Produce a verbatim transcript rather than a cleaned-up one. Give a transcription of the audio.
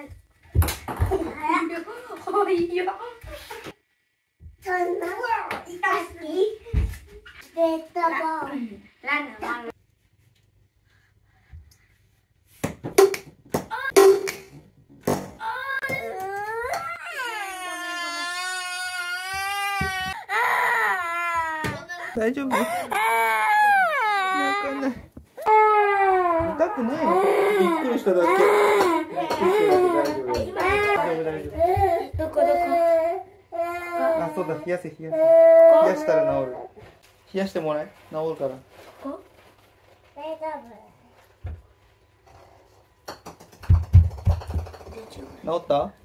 いいよ。 そんな痛い。デッドボール。 ランナー。 大丈夫？泣かない。痛くねえ。びっくりしただけ。びっくりしただけ。大丈夫。大丈夫大丈夫。 どこどこ？ あ、そうだ。冷やせ冷やせ。冷やしたら治る。冷やしてもらえ。治るから。 ここ？ 大丈夫。 治った？